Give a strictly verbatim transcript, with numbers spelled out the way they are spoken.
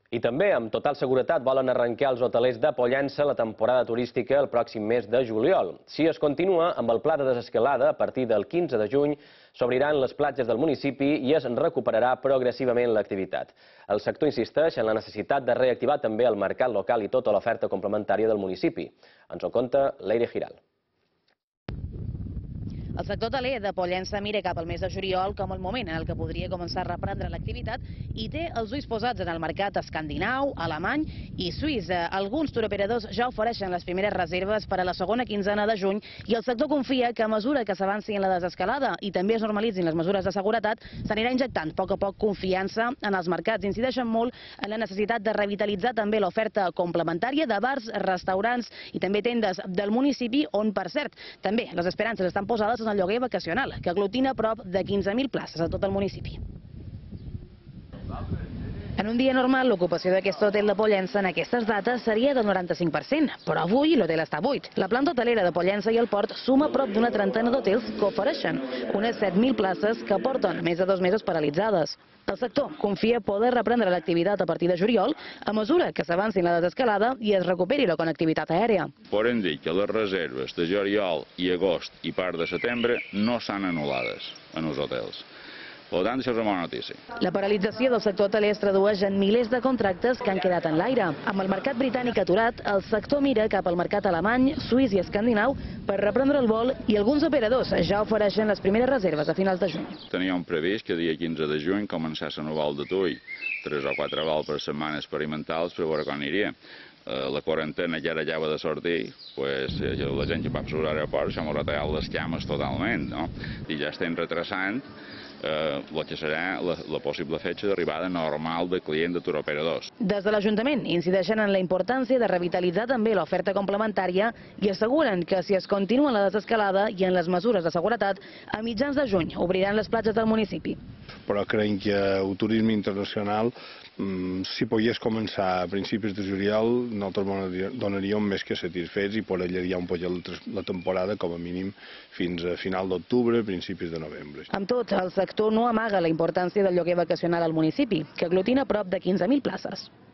I també, amb total seguretat, volen arrencar els hotelers de Pollença la temporada turística el pròxim mes de juliol. Si es continua amb el pla de desescalada, a partir del quinze de juny s'obriran les platges del municipi i es recuperarà progressivament l'activitat. El sector insisteix en la necessitat de reactivar també el mercat local i tota l'oferta complementària del municipi. Ens ho conta Leire Giral. El sector hoteler de Pollença mira cap al mes de juliol com el moment en el que podria començar a reprendre l'activitat i té els ulls posats en el mercat escandinau, alemany i suís. Alguns turoperadors ja ofereixen les primeres reserves per a la segona quinzena de juny i el sector confia que a mesura que s'avanci en la desescalada i també es normalitzin les mesures de seguretat, s'anirà injectant a poc a poc confiança en els mercats. Incideixen molt en la necessitat de revitalitzar també l'oferta complementària de bars, restaurants i també tendes del municipi on, per cert, també les esperances estan posades en el lloguer vacacional, que aglutina prop de quinze mil places a tot el municipi. En un dia normal, l'ocupació d'aquest hotel de Pollença en aquestes dates seria del noranta-cinc per cent, però avui l'hotel està buit. La planta hotelera de Pollença i el port suma prop d'una trentena d'hotels que ofereixen unes set mil places que porten més de dos mesos paralitzades. El sector confia poder reprendre l'activitat a partir de juliol a mesura que s'avanci en la desescalada i es recuperi la connectivitat aèria. Podem dir que les reserves de juliol i agost i part de setembre no s'han anul·lades en els hotels. Per tant, això és una bona notícia. La paralització del sector hoteler es tradueix en milers de contractes que han quedat en l'aire. Amb el mercat britànic aturat, el sector mira cap al mercat alemany, suís i escandinau per reprendre el vol i alguns operadors ja ofereixen les primeres reserves a finals de juny. Teníem previst que dia quinze de juny començessin el vol de Tui, tres o quatre vols per setmana experimentals per veure com aniria. La quarantena ja era lleva de sortir, la gent que va per l'aeroport s'ha retallat les cames totalment, i ja estem retrasant el que serà la possible fetge d'arribada normal de client de turoperadors. Des de l'Ajuntament incideixen en la importància de revitalitzar també l'oferta complementària i asseguren que si es continua la desescalada i en les mesures de seguretat, a mitjans de juny obriran les platges del municipi. Però crec que el turisme internacional, si pogués començar a principis de juliol, nosaltres donaríem més que satisfets i per allargar un poc la temporada, com a mínim, fins a final d'octubre, principis de novembre. Amb tot, el sector no amaga la importància del lloguer vacacional al municipi, que aglutina prop de quinze mil places.